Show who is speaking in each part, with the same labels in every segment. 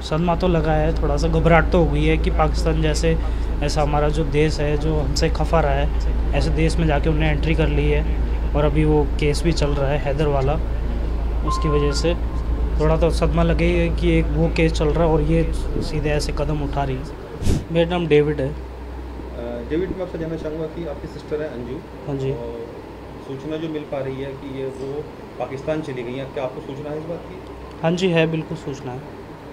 Speaker 1: सदमा तो लगा है, थोड़ा सा घबराहट तो हो गई है कि पाकिस्तान जैसे ऐसा हमारा जो देश है जो हमसे खफा रहा है, ऐसे देश में जाके उन्हें एंट्री कर ली है और अभी वो केस भी चल रहा है हैदर वाला। उसकी वजह से थोड़ा तो सदमा लगे कि एक वो केस चल रहा है और ये सीधे ऐसे कदम उठा रही है। मेरा नाम डेविड है।
Speaker 2: डेविड, मैं आपसे जानना चाहूँगा कि आपकी सिस्टर है अंजू।
Speaker 1: हाँ जी।
Speaker 2: और सूचना जो मिल पा रही है कि ये वो पाकिस्तान चली गई हैं, क्या आपको सूचना है इस बात की?
Speaker 1: हाँ जी, है, बिल्कुल सूचना है।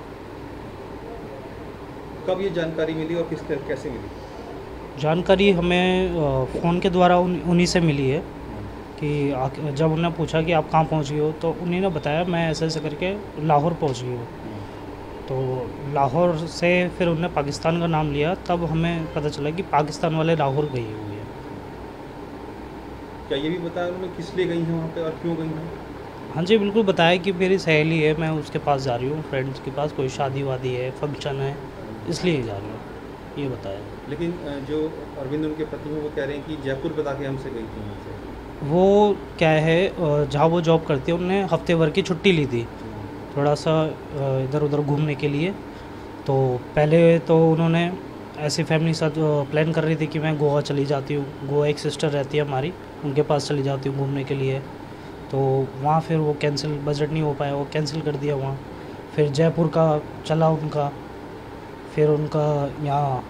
Speaker 2: कब ये जानकारी मिली और कैसे मिली?
Speaker 1: जानकारी हमें फ़ोन के द्वारा उन्हीं से मिली है कि जब उन्होंने पूछा कि आप कहाँ पहुँच गए हो, तो उन्हीं ने बताया मैं ऐसे ऐसे करके लाहौर पहुँच गई हूँ। तो लाहौर से फिर उन्होंने पाकिस्तान का नाम लिया, तब हमें पता चला कि पाकिस्तान वाले लाहौर गई हुई है।
Speaker 2: क्या ये भी बताया उन्होंने किस लिए गई हैं वहाँ पे और क्यों गई हैं?
Speaker 1: हाँ जी, बिल्कुल बताया कि मेरी सहेली है, मैं उसके पास जा रही हूँ, फ्रेंड्स के पास, कोई शादी वादी है, फंक्शन है, इसलिए जा रही हूँ, ये बताया।
Speaker 2: लेकिन जो अरविंद उनके पति हैं वो कह रहे हैं कि जयपुर बता के हमसे गई थी वहाँ से।
Speaker 1: वो क्या है, जहाँ वो जॉब करती है उन्होंने हफ्ते भर की छुट्टी ली थी, थोड़ा सा इधर उधर घूमने के लिए। तो पहले तो उन्होंने ऐसी फैमिली साथ प्लान कर रही थी कि मैं गोवा चली जाती हूँ, गोवा एक सिस्टर रहती है हमारी, उनके पास चली जाती हूँ घूमने के लिए। तो वहाँ फिर वो कैंसिल, बजट नहीं हो पाया, वो कैंसिल कर दिया वहाँ। फिर जयपुर का चला उनका, फिर उनका यहाँ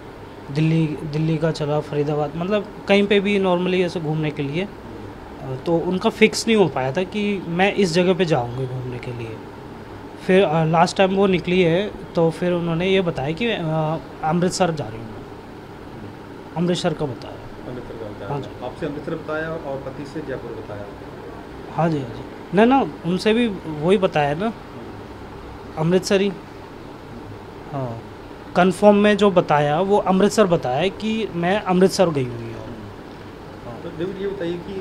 Speaker 1: दिल्ली का चला, फरीदाबाद, मतलब कहीं पे भी नॉर्मली ऐसे घूमने के लिए। तो उनका फिक्स नहीं हो पाया था कि मैं इस जगह पे जाऊँगी घूमने के लिए। फिर लास्ट टाइम वो निकली है तो फिर उन्होंने ये बताया कि अमृतसर जा रही हूँ मैं, अमृतसर का बताया।
Speaker 2: अमृतसर का बताया?
Speaker 1: हाँ जी।
Speaker 2: आपसे अमृतसर बताया और पति से जयपुर बताया?
Speaker 1: हाँ जी, हाँ जी, ना उनसे भी वही बताया ना, अमृतसर ही। हाँ, कंफर्म में जो बताया वो अमृतसर बताया कि मैं अमृतसर गई हुई हूँ। हाँ।
Speaker 2: तो डेविड, ये बताइए कि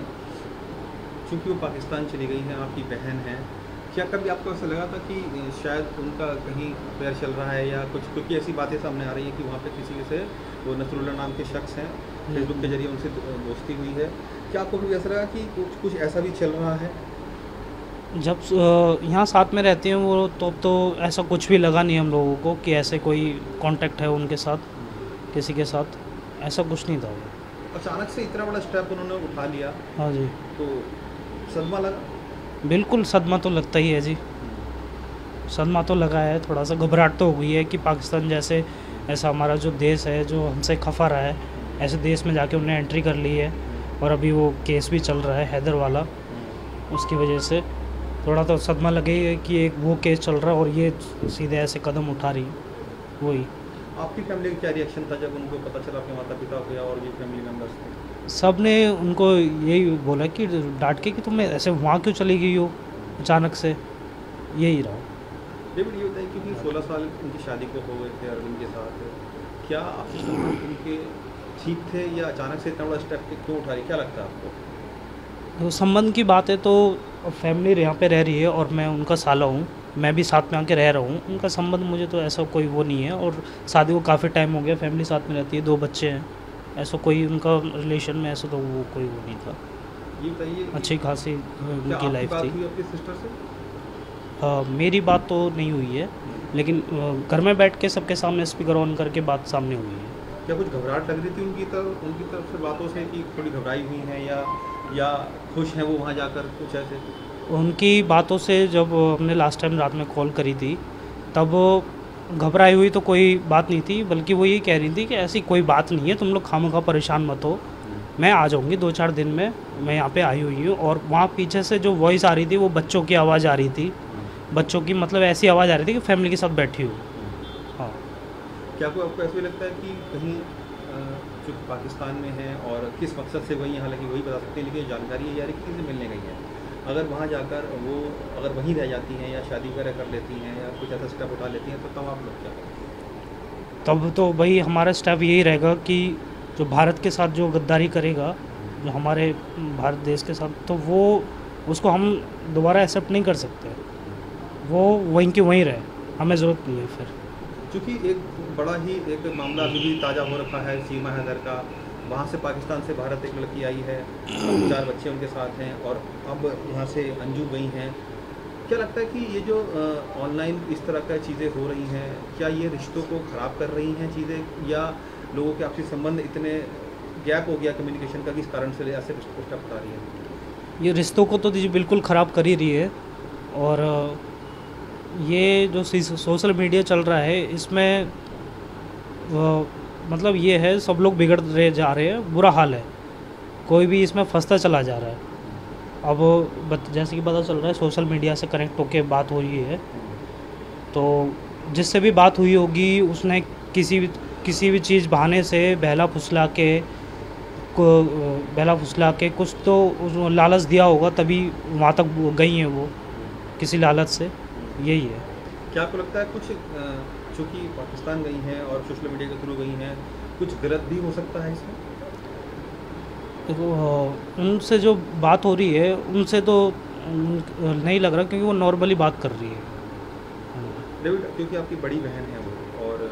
Speaker 2: चूँकि वो पाकिस्तान चली गई हैं, आपकी बहन है, क्या कभी आपको ऐसा लगा था कि शायद उनका कहीं अफेयर चल रहा है या कुछ? क्योंकि ऐसी बातें सामने आ रही हैं कि वहाँ पे किसी से, वो नसरुल्ला नाम के शख्स हैं, फेसबुक के जरिए उनसे दोस्ती हुई है। क्या आपको कभी ऐसा लगा कि कुछ ऐसा भी चल रहा है?
Speaker 1: जब यहाँ साथ में रहते हैं वो, तो ऐसा कुछ भी लगा नहीं हम लोगों को कि ऐसे कोई कांटेक्ट है उनके साथ, किसी के साथ, ऐसा कुछ नहीं था वो।
Speaker 2: अचानक से इतना बड़ा स्टेप उन्होंने उठा लिया,
Speaker 1: हाँ जी,
Speaker 2: तो सदमा लगा?
Speaker 1: बिल्कुल सदमा तो लगता ही है जी, सदमा तो लगा है, थोड़ा सा घबराहट तो हो गई है कि पाकिस्तान जैसे ऐसा हमारा जो देश है जो हमसे खफा रहा है, ऐसे देश में जाके उन्हें एंट्री कर ली है और अभी वो केस भी चल रहा है हैदर वाला। उसकी वजह से थोड़ा तो सदमा लगे कि एक वो केस चल रहा है और ये सीधे ऐसे कदम उठा रही है। वही
Speaker 2: आपकी फैमिली का क्या रिएक्शन था जब उनको पता चला आपके माता पिता हो गया और ये फैमिली मेम्बर्स थे?
Speaker 1: सब ने उनको यही बोला कि डांट के कि तुम ऐसे वहाँ क्यों चली गई हो अचानक से, यही रहा।
Speaker 2: डेविड, ये बताइए, क्योंकि 16 साल उनकी शादी को हो गए थे अरविंद के साथ, क्या आपके संबंध उनके ठीक थे या अचानक से इतना बड़ा स्टेप क्यों उठा रही, क्या लगता है आपको?
Speaker 1: तो संबंध की बात है तो फैमिली यहाँ पे रह रही है और मैं उनका साला हूँ, मैं भी साथ में आके रह रहा हूँ। उनका संबंध मुझे तो ऐसा कोई वो नहीं है, और शादी को काफ़ी टाइम हो गया, फैमिली साथ में रहती है, 2 बच्चे हैं, ऐसा कोई उनका रिलेशन में ऐसा तो वो कोई वो नहीं था।
Speaker 2: ये बताइए,
Speaker 1: अच्छी खासी
Speaker 2: क्या
Speaker 1: उनकी
Speaker 2: आपकी
Speaker 1: लाइफ
Speaker 2: बात
Speaker 1: थी।
Speaker 2: हुई अपनी सिस्टर से?
Speaker 1: मेरी बात तो नहीं हुई है, लेकिन घर में बैठ के सबके सामने स्पीकर ऑन करके बात सामने हुई है।
Speaker 2: क्या कुछ घबराहट लग रही थी उनकी तरफ से बातों से कि थोड़ी घबराई हुई हैं या खुश हैं वो वहाँ जाकर, कुछ ऐसे?
Speaker 1: उनकी बातों से जब हमने लास्ट टाइम रात में कॉल करी थी तब घबराई हुई तो कोई बात नहीं थी, बल्कि वो ये कह रही थी कि ऐसी कोई बात नहीं है, तुम लोग खामखा परेशान मत हो, मैं आ जाऊंगी 2-4 दिन में, मैं यहाँ पे आई हुई हूँ। और वहाँ पीछे से जो वॉइस आ रही थी वो बच्चों की आवाज़ आ रही थी, बच्चों की, मतलब ऐसी आवाज़ आ रही थी कि फैमिली के साथ बैठी हूँ। हाँ।
Speaker 2: क्या कोई आपको ऐसा भी लगता है कि कहीं जो पाकिस्तान में है और किस मकसद से वही, हालांकि वही बता सकते हैं, लेकिन जानकारी ये आ रही है कि किसी से मिलने गई है, अगर वहाँ जाकर वो अगर वहीं रह जाती हैं या शादी वगैरह कर लेती हैं या कुछ ऐसा स्टेप उठा लेती हैं, तो तब आप लोग क्या करेंगे?
Speaker 1: तब तो भाई हमारा स्टेप यही रहेगा कि जो भारत के साथ जो गद्दारी करेगा, जो हमारे भारत देश के साथ, तो वो उसको हम दोबारा एक्सेप्ट नहीं कर सकते, वो वहीं के वहीं रहे, हमें ज़रूरत नहीं है फिर।
Speaker 2: चूँकि एक बड़ा ही एक मामला अभी भी ताज़ा हो रखा है सीमा हैदर का, वहाँ से पाकिस्तान से भारत एक लड़की आई है, 4 बच्चे उनके साथ हैं, और अब वहाँ से अंजू गई हैं, क्या लगता है कि ये जो ऑनलाइन इस तरह का चीज़ें हो रही हैं, क्या ये रिश्तों को ख़राब कर रही हैं चीज़ें, या लोगों के आपसी संबंध इतने गैप हो गया कम्युनिकेशन का कि इस कारण से ऐसे रिश्ते बता रही है?
Speaker 1: ये रिश्तों को तो जी बिल्कुल ख़राब कर ही रही है। और ये जो सोशल मीडिया चल रहा है इसमें मतलब ये है, सब लोग बिगड़ रहे जा रहे हैं, बुरा हाल है, कोई भी इसमें फंसता चला जा रहा है। अब जैसे कि पता चल रहा है सोशल मीडिया से कनेक्ट होके बात हो रही है, तो जिससे भी बात हुई होगी उसने किसी भी चीज़ बहाने से बहला फुसला के कुछ तो लालच दिया होगा, तभी वहाँ तक गई हैं वो, किसी लालच से। यही है।
Speaker 2: क्या आपको लगता है कुछ चूँकि पाकिस्तान गई हैं और सोशल मीडिया के थ्रू गई हैं, कुछ गलत भी हो सकता है इसमें?
Speaker 1: देखो, उनसे जो बात हो रही है उनसे तो नहीं लग रहा, क्योंकि वो नॉर्मली बात कर रही है।
Speaker 2: डेविड, क्योंकि आपकी बड़ी बहन है वो, और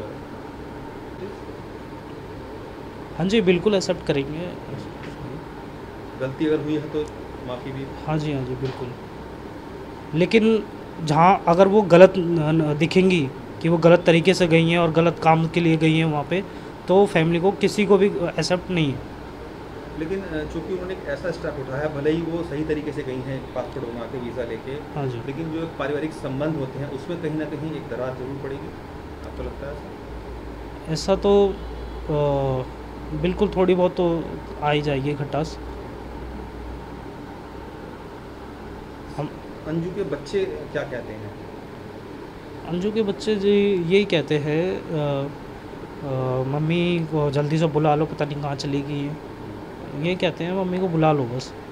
Speaker 1: हाँ जी, बिल्कुल एक्सेप्ट करेंगे।
Speaker 2: गलती अगर हुई है तो माफ़ी भी।
Speaker 1: हाँ जी, हाँ जी, बिल्कुल। लेकिन जहाँ अगर वो गलत दिखेंगी कि वो गलत तरीके से गई हैं और गलत काम के लिए गई हैं वहाँ पे, तो फैमिली को किसी को भी एक्सेप्ट नहीं है।
Speaker 2: लेकिन चूँकि उन्होंने एक ऐसा स्टेप उठाया, भले ही वो सही तरीके से गई हैं पासपोर्ट बना के, वीज़ा लेके,
Speaker 1: हाँ जी।
Speaker 2: लेकिन जो एक पारिवारिक संबंध होते हैं उसमें कहीं ना कहीं एक दरार जरूर पड़ेगी। आपको लगता है ऐसा?
Speaker 1: ऐसा तो बिल्कुल थोड़ी बहुत तो आ ही जाएगी खटास। हम
Speaker 2: अंजू के बच्चे क्या कहते हैं?
Speaker 1: अंजू के बच्चे जी यही कहते हैं, मम्मी को जल्दी से बुला लो, पता नहीं कहाँ चली गई है, ये कहते हैं मम्मी को बुला लो बस।